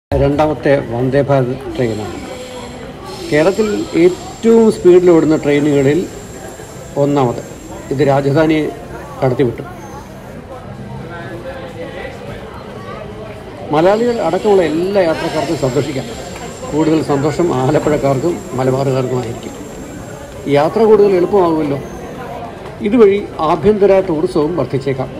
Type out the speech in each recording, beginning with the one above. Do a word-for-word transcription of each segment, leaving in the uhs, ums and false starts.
രണ്ടാമത്തെ വന്ദേ ഭാരത് ട്രെയിനാണ്. കേരളത്തിൽ ഏറ്റവും സ്പീഡിൽ ഓടുന്ന ട്രെയിനുകളിൽ ഒന്നാമത്. ഇത് രാജധാനിയെ കടത്തിവിട്ടു. മലയാളികൾ അടക്കമുള്ള എല്ലാ യാത്രക്കാർക്കും സന്തോഷിക്കാം. കൂടുതൽ സന്തോഷം ആലപ്പുഴക്കാർക്കും മലബാറുകാർക്കുമായിരിക്കും. യാത്ര കൂടുതൽ എളുപ്പമാകുമല്ലോ. ഇതുവഴി ആഭ്യന്തര ടൂറിസവും വർദ്ധിച്ചേക്കാം.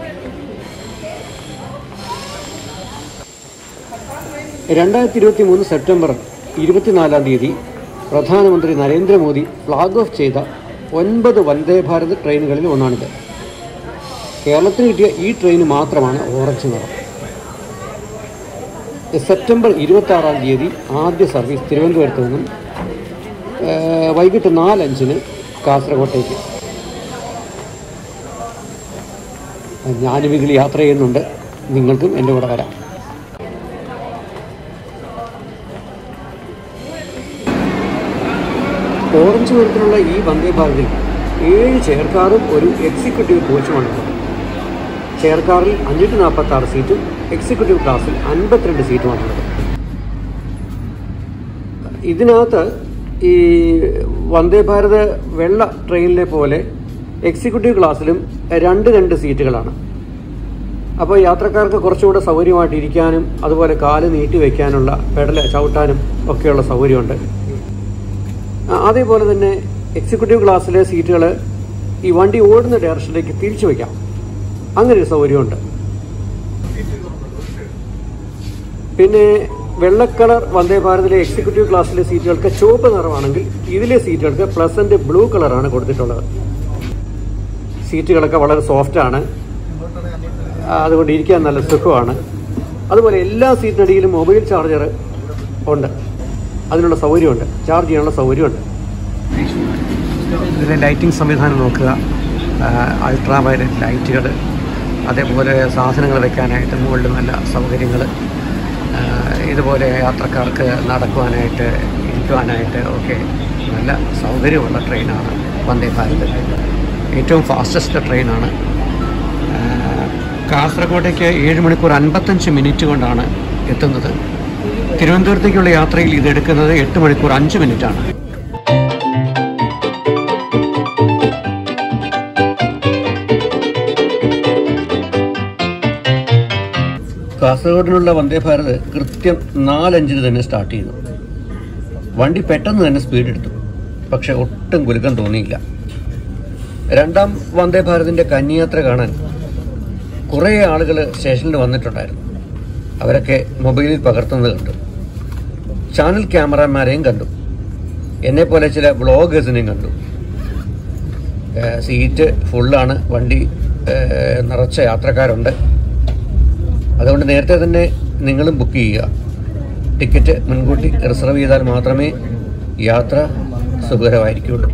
രണ്ടായിരത്തി ഇരുപത്തി മൂന്ന് സെപ്റ്റംബർ ഇരുപത്തിനാലാം തീയതി പ്രധാനമന്ത്രി നരേന്ദ്രമോദി ഫ്ലാഗ് ഓഫ് ചെയ്ത ഒൻപത് വന്ദേ ഭാരത് ട്രെയിനുകളിൽ ഒന്നാണിത്. കേരളത്തിന് കിട്ടിയ ഈ ട്രെയിൻ മാത്രമാണ് ഓറഞ്ച് നിറം. സെപ്റ്റംബർ ഇരുപത്തി ആറാം തീയതി ആദ്യ സർവീസ് തിരുവനന്തപുരത്ത് നിന്നും വൈകിട്ട് നാലഞ്ചിന് കാസർഗോട്ടേക്ക്. ഞാനും ഇതിൽ യാത്ര ചെയ്യുന്നുണ്ട്. നിങ്ങൾക്കും എൻ്റെ കൂടെ വരാം. ഓറഞ്ച് നിറത്തിലുള്ള ഈ വന്ദേ ഭാരതിൽ ഏഴ് ചെയർകാറും ഒരു എക്സിക്യൂട്ടീവ് കോച്ചുമാണുള്ളത്. ചെയർകാറിൽ അഞ്ഞൂറ്റി നാൽപ്പത്തി ആറ് സീറ്റും എക്സിക്യൂട്ടീവ് ക്ലാസ്സിൽ അൻപത്തിരണ്ട് സീറ്റുമാണുള്ളത്. ഇതിനകത്ത് ഈ വന്ദേ ഭാരത് വെള്ള ട്രെയിനിലെ പോലെ എക്സിക്യൂട്ടീവ് ക്ലാസ്സിലും രണ്ട് രണ്ട് സീറ്റുകളാണ്. അപ്പോൾ യാത്രക്കാർക്ക് കുറച്ചുകൂടെ സൗകര്യമായിട്ട് ഇരിക്കാനും അതുപോലെ കാല് നീട്ടി വയ്ക്കാനുള്ള പെഡൽ ചവിട്ടാനും ഒക്കെയുള്ള സൗകര്യമുണ്ട്. അതേപോലെ തന്നെ എക്സിക്യൂട്ടീവ് ക്ലാസ്സിലെ സീറ്റുകൾ ഈ വണ്ടി ഓടുന്ന ഡയറക്ഷനിലേക്ക് തിരിച്ചു വയ്ക്കാം. അങ്ങനെ ഒരു സൗകര്യമുണ്ട്. പിന്നെ വെള്ളക്കളർ വന്ദേ ഭാരതിലെ എക്സിക്യൂട്ടീവ് ക്ലാസ്സിലെ സീറ്റുകൾക്ക് ചുവപ്പ് നിറമാണെങ്കിൽ ഇതിലെ സീറ്റുകൾക്ക് പ്ലസന്റ് ബ്ലൂ കളറാണ് കൊടുത്തിട്ടുള്ളത്. സീറ്റുകളൊക്കെ വളരെ സോഫ്റ്റാണ്. അതുകൊണ്ട് ഇരിക്കാൻ നല്ല സുഖമാണ്. അതുപോലെ എല്ലാ സീറ്റിനടിയിലും മൊബൈൽ ചാർജർ ഉണ്ട്. അതിനുള്ള സൗകര്യമുണ്ട്. ചാർജ് ചെയ്യാനുള്ള സൗകര്യമുണ്ട്. ഇതിലെ ലൈറ്റിംഗ് സംവിധാനം നോക്കുക. അൾട്രാ വയലറ്റ് ലൈറ്റുകൾ, അതേപോലെ സാധനങ്ങൾ വെക്കാനായിട്ട് മുകളിൽ നല്ല സൗകര്യങ്ങൾ, ഇതുപോലെ യാത്രക്കാർക്ക് നടക്കുവാനായിട്ട് ഇരിക്കുവാനായിട്ട് ഒക്കെ നല്ല സൗകര്യമുള്ള ട്രെയിനാണ് വന്ദേ ഭാരത്. ഏറ്റവും ഫാസ്റ്റസ്റ്റ് ട്രെയിനാണ്. കാസർഗോട്ടേക്ക് ഏഴ് മണിക്കൂർ അൻപത്തഞ്ച് മിനിറ്റ് കൊണ്ടാണ് എത്തുന്നത്. തിരുവനന്തപുരത്തേക്കുള്ള യാത്രയിൽ ഇതെടുക്കുന്നത് എട്ട് മണിക്കൂർ അഞ്ച് മിനിറ്റാണ്. കാസർഗോഡിനുള്ള വന്ദേ ഭാരത് കൃത്യം നാലഞ്ചിന് തന്നെ സ്റ്റാർട്ട് ചെയ്തു. വണ്ടി പെട്ടെന്ന് തന്നെ സ്പീഡ് എടുത്തു. പക്ഷെ ഒട്ടും കുലുക്കം തോന്നിയില്ല. രണ്ടാം വന്ദേ ഭാരതിൻ്റെ കന്നിയാത്ര കാണാൻ കുറേ ആളുകൾ സ്റ്റേഷനിൽ വന്നിട്ടുണ്ടായിരുന്നു. അവരൊക്കെ മൊബൈലിൽ പകർത്തുന്നത് കണ്ടു. ചാനൽ ക്യാമറമാരെയും കണ്ടു. എന്നെപ്പോലെ ചില വ്ളോഗേഴ്സിനെയും കണ്ടു. സീറ്റ് ഫുള്ളാണ്. വണ്ടി നിറച്ച യാത്രക്കാരുണ്ട്. അതുകൊണ്ട് നേരത്തെ തന്നെ നിങ്ങളും ബുക്ക് ചെയ്യുക. ടിക്കറ്റ് മുൻകൂട്ടി റിസർവ് ചെയ്താൽ മാത്രമേ യാത്ര സുഖകരമായിരിക്കുള്ളൂ.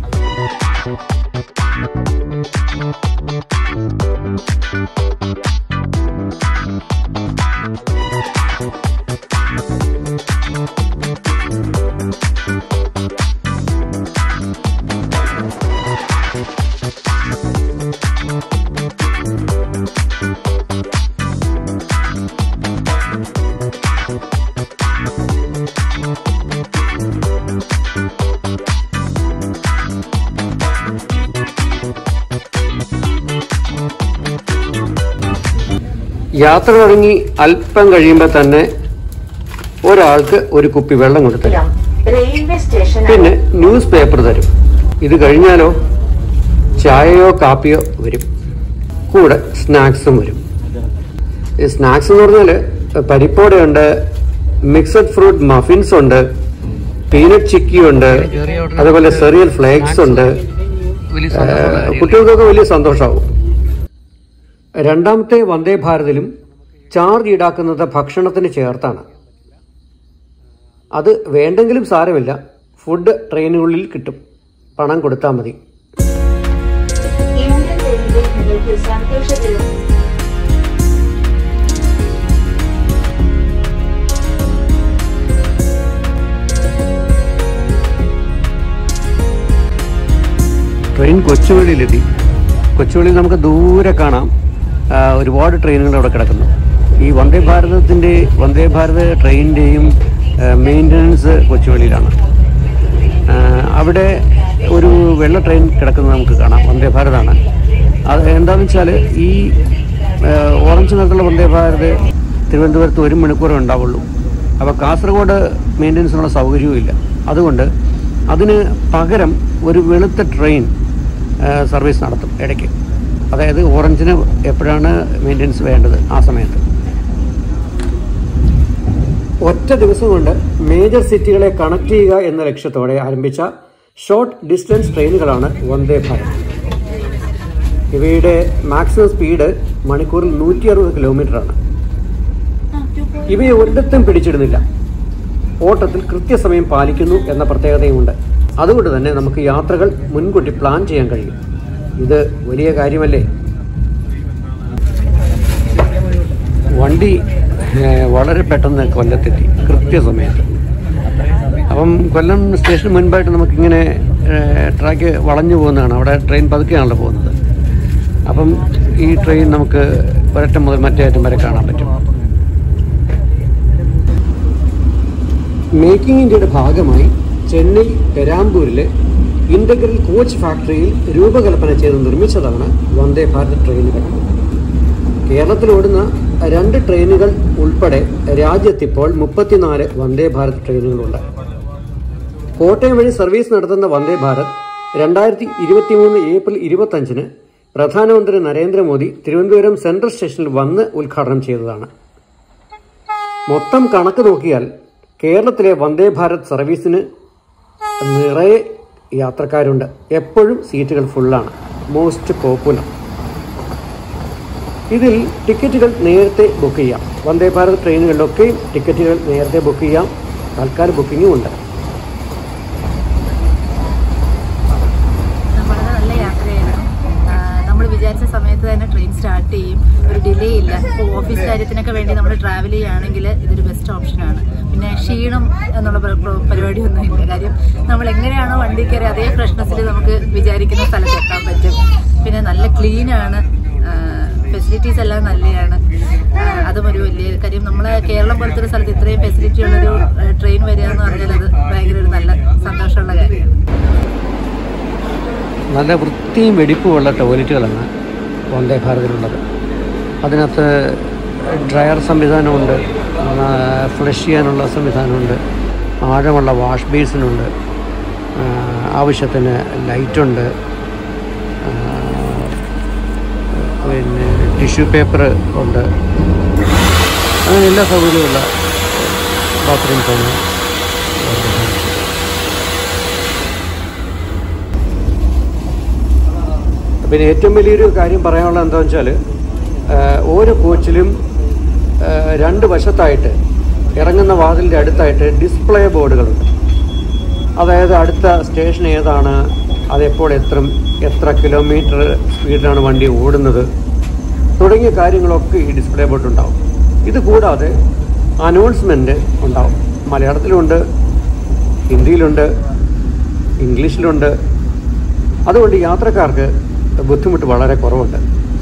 യാത്ര തുടങ്ങി അല്പം കഴിയുമ്പോൾ തന്നെ ഒരാൾക്ക് ഒരു കുപ്പി വെള്ളം കൊടുത്തരും. പിന്നെ ന്യൂസ് പേപ്പർ തരും. ഇത് കഴിഞ്ഞാലോ ചായയോ കാപ്പിയോ വരും. കൂടെ സ്നാക്സും വരും. ഈ സ്നാക്സ് എന്ന് പറഞ്ഞാൽ പരിപ്പോടയുണ്ട്, മിക്സഡ് ഫ്രൂട്ട് മഫിൻസ് ഉണ്ട്, പീനട്ട് ചിക്കി ഉണ്ട്, അതുപോലെ സെറിയൽ ഫ്ലേക്സ് ഉണ്ട്. കുട്ടികൾക്കൊക്കെ വലിയ സന്തോഷമാവും. രണ്ടാമത്തെ വന്ദേ ഭാരതിലും ചാർജ് ഈടാക്കുന്നത് ഭക്ഷണത്തിന് ചേർത്താണ്. അത് വേണ്ടെങ്കിലും സാരമില്ല. ഫുഡ് ട്രെയിനുകളിൽ കിട്ടും. പണം കൊടുത്താൽ മതി. ട്രെയിൻ കൊച്ചുവേളിയിലെത്തി. കൊച്ചുവേളിയിൽ നമുക്ക് ദൂരെ കാണാം ഒരുപാട് ട്രെയിനുകൾ അവിടെ കിടക്കുന്നു. ഈ വന്ദേ ഭാരതത്തിൻ്റെ വന്ദേ ഭാരത് ട്രെയിനിൻ്റെയും മെയിൻ്റനൻസ് കൊച്ചുവേളിയിലാണ്. അവിടെ ഒരു വെള്ള ട്രെയിൻ കിടക്കുന്നത് നമുക്ക് കാണാം. വന്ദേ ഭാരതാണ് അത്. എന്താണെന്ന് വെച്ചാൽ ഈ ഓറഞ്ച് നിറത്തിലുള്ള വന്ദേ ഭാരത് തിരുവനന്തപുരത്ത് ഒരു മണിക്കൂറേ ഉണ്ടാവുള്ളൂ. അപ്പോൾ കാസർഗോഡ് മെയിൻ്റനൻസിനുള്ള സൗകര്യവും ഇല്ല. അതുകൊണ്ട് അതിന് പകരം ഒരു വെളുത്ത ട്രെയിൻ സർവീസ് നടത്തും ഇടയ്ക്ക്. അതായത് ഓറഞ്ചിന് എപ്പോഴാണ് മെയിൻ്റനൻസ് വേണ്ടത് ആ സമയത്ത്. ഒറ്റ ദിവസം കൊണ്ട് മേജർ സിറ്റികളെ കണക്ട് ചെയ്യുക എന്ന ലക്ഷ്യത്തോടെ ആരംഭിച്ച ഷോർട്ട് ഡിസ്റ്റൻസ് ട്രെയിനുകളാണ് വന്ദേ ഭാരത്. ഇവയുടെ മാക്സിമം സ്പീഡ് മണിക്കൂറിൽ നൂറ്റി അറുപത് കിലോമീറ്ററാണ്. ഇവയെ ഒരിടത്തും പിടിച്ചിടുന്നില്ല. ഓട്ടത്തിൽ കൃത്യസമയം പാലിക്കുന്നു എന്ന പ്രത്യേകതയുമുണ്ട്. അതുകൊണ്ട് തന്നെ നമുക്ക് യാത്രകൾ മുൻകൂട്ടി പ്ലാൻ ചെയ്യാൻ കഴിയും. ഇത് വലിയ കാര്യമല്ലേ? വണ്ടി വളരെ പെട്ടെന്ന് കൊല്ലത്തെത്തി കൃത്യസമയത്ത്. അപ്പം കൊല്ലം സ്റ്റേഷന് മുൻപായിട്ട് നമുക്കിങ്ങനെ ട്രാക്ക് വളഞ്ഞു പോകുന്നതാണ്. അവിടെ ട്രെയിൻ പതുക്കെയാണല്ലോ പോകുന്നത്. അപ്പം ഈ ട്രെയിൻ നമുക്ക് ഒരറ്റം മുതൽ മറ്റേ അറ്റം വരെ കാണാൻ പറ്റും. മേക്കിംഗ് ഇന്ത്യയുടെ ഭാഗമായി ചെന്നൈ പെരാമ്പൂരിലെ ഇന്റഗ്രൽ കോച്ച് ഫാക്ടറിയിൽ രൂപകൽപ്പന ചെയ്ത് നിർമ്മിച്ചതാണ് വന്ദേ ഭാരത് ട്രെയിനുകൾ. കേരളത്തിലോടുന്ന രണ്ട് ട്രെയിനുകൾ ഉൾപ്പെടെ രാജ്യത്തിപ്പോൾ മുപ്പത്തിനാല് വന്ദേ ഭാരത് ട്രെയിനുകളുണ്ട്. കോട്ടയം വഴി സർവീസ് നടത്തുന്ന വന്ദേ ഭാരത് രണ്ടായിരത്തി ഇരുപത്തി മൂന്ന് ഏപ്രിൽ ഇരുപത്തഞ്ചിന് പ്രധാനമന്ത്രി നരേന്ദ്രമോദി തിരുവനന്തപുരം സെൻട്രൽ സ്റ്റേഷനിൽ വന്ന് ഉദ്ഘാടനം ചെയ്തതാണ്. മൊത്തം കണക്ക് നോക്കിയാൽ കേരളത്തിലെ വന്ദേ ഭാരത് സർവീസിന് നിറയെ യാത്രക്കാരുണ്ട്. എപ്പോഴും സീറ്റുകൾ ഫുള്ളാണ്. Most popular. ഇതിൽ ടിക്കറ്റുകൾ നേരത്തെ ബുക്ക് ചെയ്യാം. വന്ദേ ഭാരത് ട്രെയിനുകളിലൊക്കെയും ടിക്കറ്റുകൾ നേരത്തെ ബുക്ക് ചെയ്യാം. തൽക്കാല ബുക്കിങ്ങും ഉണ്ട്. നല്ല യാത്രയായിരുന്നു. നമ്മൾ വിചാരിച്ച സമയത്ത് തന്നെ ട്രെയിൻ സ്റ്റാർട്ട് ചെയ്യും. ഒരു ഡിലേ ഇല്ല. ഇപ്പോൾ ഓഫീസ് കാര്യത്തിനൊക്കെ വേണ്ടി നമ്മൾ ട്രാവൽ ചെയ്യുകയാണെങ്കിൽ ഇതൊരു ബെസ്റ്റ് ഓപ്ഷനാണ്. പിന്നെ ക്ഷീണം എന്നുള്ള പരിപാടിയൊന്നും ഇല്ല. കാര്യം നമ്മൾ എങ്ങനെയാണോ വണ്ടി കയറി അതേ ഫ്രഷ്നെസ്സിൽ നമുക്ക് വിചാരിക്കുന്ന സ്ഥലത്ത് എത്താൻ പറ്റും. പിന്നെ നല്ല ക്ലീനാണ്. ഫെസിലിറ്റീസ് എല്ലാം നല്ലതാണ്. അതും ഒരു വലിയ കാര്യം. നമ്മളെ കേരളം പോലത്തെ ഒരു സ്ഥലത്ത് ഇത്രയും ഫെസിലിറ്റി ഉള്ളൊരു ട്രെയിൻ വരിക എന്ന് പറഞ്ഞാൽ അത് ഭയങ്കര ഒരു നല്ല സന്തോഷമുള്ള കാര്യമാണ്. നല്ല വൃത്തിയും വെടിപ്പുമുള്ള ടോയ്ലറ്റുകളാണ് വന്ദേ ഭാരതിലുള്ളത്. അതിനകത്ത് ഡ്രയർ സംവിധാനമുണ്ട്, ഫ്ലഷ് ചെയ്യാനുള്ള സംവിധാനമുണ്ട്, ആഴമുള്ള വാഷ് ബേസിനുണ്ട്, ആവശ്യത്തിന് ലൈറ്റുണ്ട്, പിന്നെ ടിഷ്യൂ പേപ്പർ ഉണ്ട്. അങ്ങനെ എല്ലാ സൗകര്യമുള്ള ബാത്റൂംസാണ്. പിന്നെ ഏറ്റവും വലിയൊരു കാര്യം പറയാനുള്ളത് എന്താണെന്ന് വെച്ചാൽ ഓരോ കോച്ചിലും രണ്ട് വശത്തായിട്ട് ഇറങ്ങുന്ന വാതിലിൻ്റെ അടുത്തായിട്ട് ഡിസ്പ്ലേ ബോർഡുകളുണ്ട്. അതായത് അടുത്ത സ്റ്റേഷൻ ഏതാണ്, അതെപ്പോൾ എത്ര എത്ര കിലോമീറ്റർ സ്പീഡിലാണ് വണ്ടി ഓടുന്നത് തുടങ്ങിയ കാര്യങ്ങളൊക്കെ ഈ ഡിസ്പ്ലേ ബോർഡ് ഉണ്ടാവും. ഇത് കൂടാതെ അനൗൺസ്മെൻറ്റ് ഉണ്ടാവും. മലയാളത്തിലുണ്ട്, ഹിന്ദിയിലുണ്ട്, ഇംഗ്ലീഷിലുണ്ട്. അതുകൊണ്ട് യാത്രക്കാർക്ക് ബുദ്ധിമുട്ട് വളരെ കുറവുണ്ട്.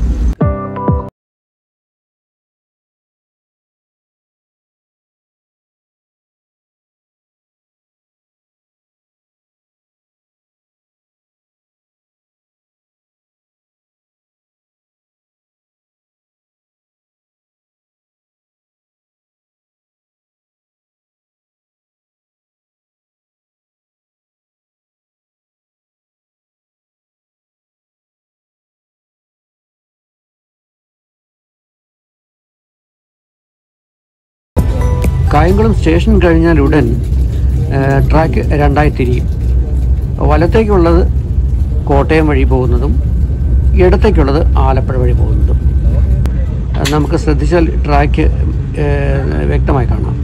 കായംകുളം സ്റ്റേഷൻ കഴിഞ്ഞാൽ ഉടൻ ട്രാക്ക് രണ്ടായി തിരിയും. വലത്തേക്കുള്ളത് കോട്ടയം വഴി പോകുന്നതും ഇടത്തേക്കുള്ളത് ആലപ്പുഴ വഴി പോകുന്നതും. നമുക്ക് ശ്രദ്ധിച്ചാൽ ട്രാക്ക് വ്യക്തമായി കാണാം.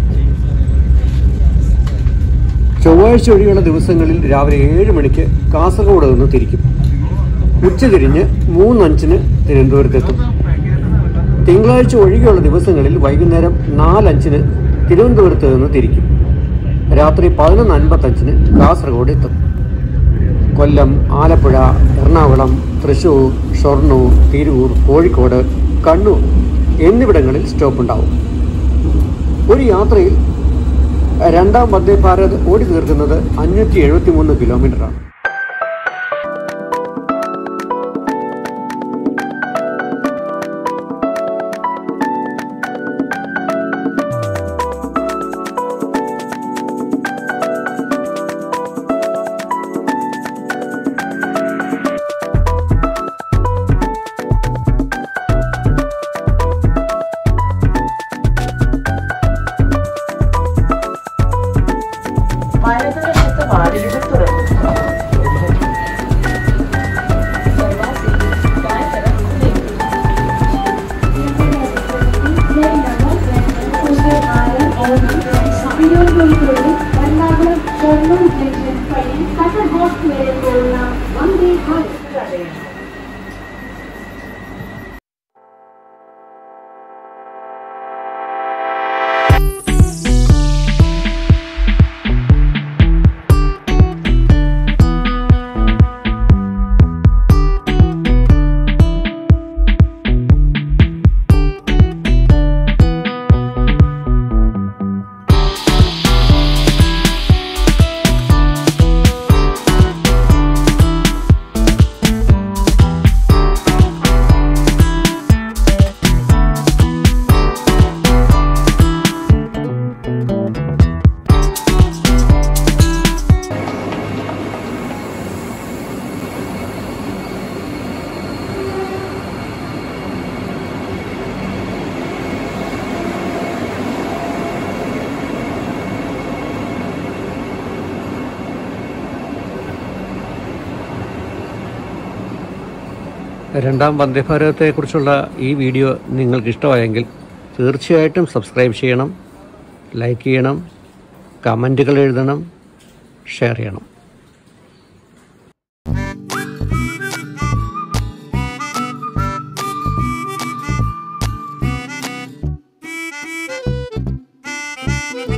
ചൊവ്വാഴ്ച ഒഴികെയുള്ള ദിവസങ്ങളിൽ രാവിലെ ഏഴ് മണിക്ക് കാസർഗോഡ് നിന്ന് തിരിക്കും. ഉച്ചതിരിഞ്ഞ് മൂന്നഞ്ചിന് തിരുവനന്തപുരത്തെത്തും. തിങ്കളാഴ്ച ഒഴികെയുള്ള ദിവസങ്ങളിൽ വൈകുന്നേരം നാലഞ്ചിന് തിരുവനന്തപുരത്ത് നിന്ന് തിരിക്കും. രാത്രി പതിനൊന്ന് അൻപത്തഞ്ചിന് കാസർഗോഡ് എത്തും. കൊല്ലം, ആലപ്പുഴ, എറണാകുളം, തൃശ്ശൂർ, ഷൊർണൂർ, തിരൂർ, കോഴിക്കോട്, കണ്ണൂർ എന്നിവിടങ്ങളിൽ സ്റ്റോപ്പ് ഉണ്ടാവും. ഒരു യാത്രയിൽ രണ്ടാം വന്ദേ ഭാരത് ഓടി തീർക്കുന്നത് അഞ്ഞൂറ്റി എഴുപത്തി മൂന്ന് കിലോമീറ്ററാണ്. രണ്ടാം വന്ദേ ഭാരതത്തെക്കുറിച്ചുള്ള ഈ വീഡിയോ നിങ്ങൾക്ക് ഇഷ്ടമായെങ്കിൽ തീർച്ചയായിട്ടും സബ്സ്ക്രൈബ് ചെയ്യണം, ലൈക്ക് ചെയ്യണം, കമൻറ്റുകൾ എഴുതണം, ഷെയർ ചെയ്യണം. Thank you.